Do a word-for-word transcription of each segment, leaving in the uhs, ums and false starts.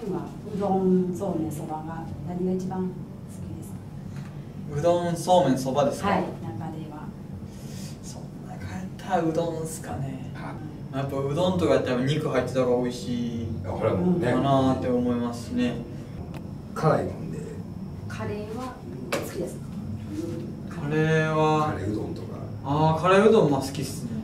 今うどん、そうめん、そばが何が一番好きですか？ うどん、そうめん、そばですか？ はい、中ではそんなかやったらうどんっすかね。やっぱうどんとかやったら肉入ってた方が美味しいかなって思いますね。 辛いもんで。 カレーは好きですか？ カレーはカレーうどんとか。 ああ、カレーうどんも好きっすね。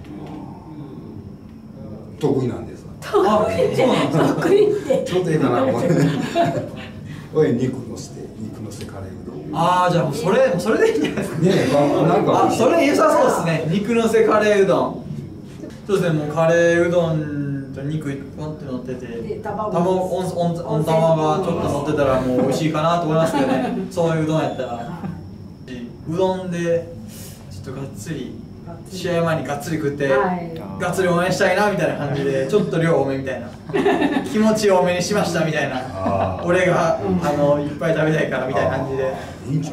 得意なんです。 あ、そうなんですか。 得意って。 ちょっといいかな。おい、肉のせて、肉のせカレーうどん。 ああ、じゃあもうそれ、それでいいんじゃないですか。 ねえ、なんか。 あ、それ良さそうですね。肉のせカレーうどん。そうですね、もうカレーうどんと肉ポンって乗ってて、卵、温温玉がちょっと乗ってたらもう美味しいかなと思いますけどね。そういううどんやったら。うどんでちょっとがっつり試合前にがっつり食って、はい、がっつり応援したいなみたいな感じで、ちょっと量多めみたいな、気持ち多めにしましたみたいな、俺があのいっぱい食べたいからみたいな感じで。いいんちゃう？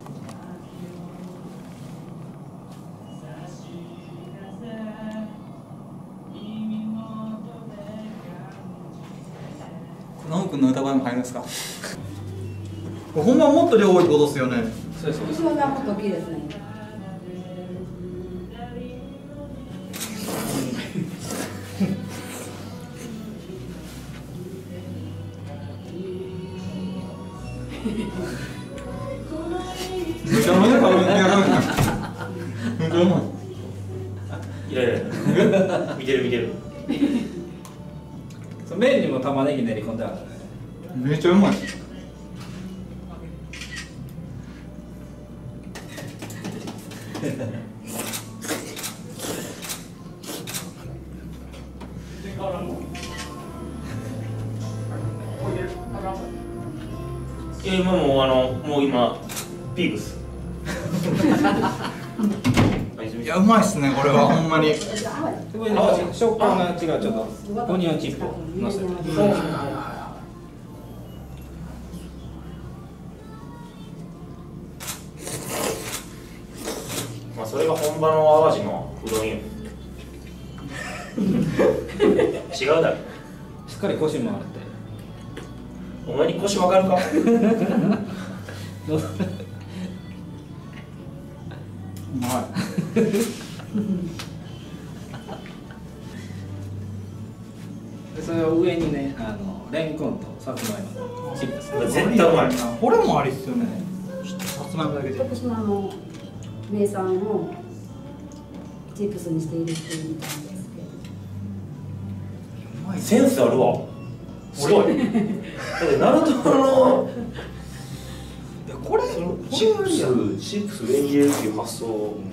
ノブ君の歌声も入るんですか？ほんまもっと量多いってことですよね。 そうです。そんなもっと大きいですね。 めちゃめちゃ食べてやる。めちゃうまい。 いやいや、見てる見てる。 麺にも玉ねぎ練り込んであるね。 めっちゃうまい。 いや今もうあのもう今ピークス。 いやうまいっすねこれはほんまに。 上に食感が違うちょっとオニオンチップをのせて。 まあそれが本場の淡路のうどんよ。違うだろ。 しっかりコシもあって。 お前にコシわかるか？ うまい。 でそれを上にね、あのレンコンとさつまいものチップス。 絶対うまい。 これもありっすよね。さつまいもだけで。 徳島の名産をチップスにしているっていうみたいですけど。 センスあるわ。すごい。だってナルトのこれチップスチップス上に入れるっていう発想。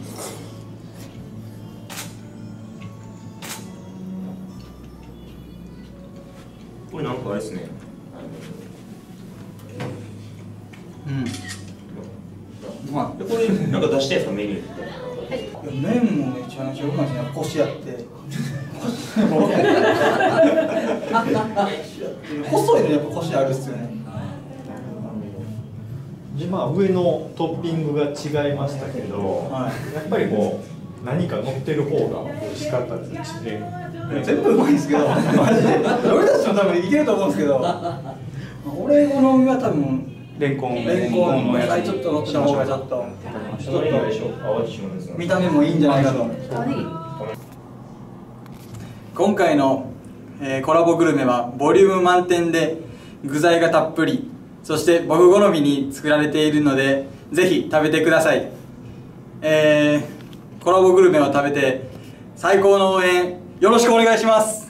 これなんかあれですね。 うん。うまい。 でこれなんか出してんすかメニュー。 麺もめちゃめちゃうまいですね。コシあって。細いのやっぱコシあるっすよね。 でまあ上のトッピングが違いましたけど、はい、やっぱりこう何か乗ってる方が美味しかったですね。 全部うまいんですけど、マジで。俺たちも多分いけると思うんですけど、俺好みは多分レンコン、レンコンの野菜ちょっと乗ってた方がちょっとちょっと見た目もいいんじゃないかと。今回の、えー、コラボグルメはボリューム満点で具材がたっぷり、そして僕好みに作られているのでぜひ食べてください。えー、コラボグルメを食べて最高の応援よろしくお願いします。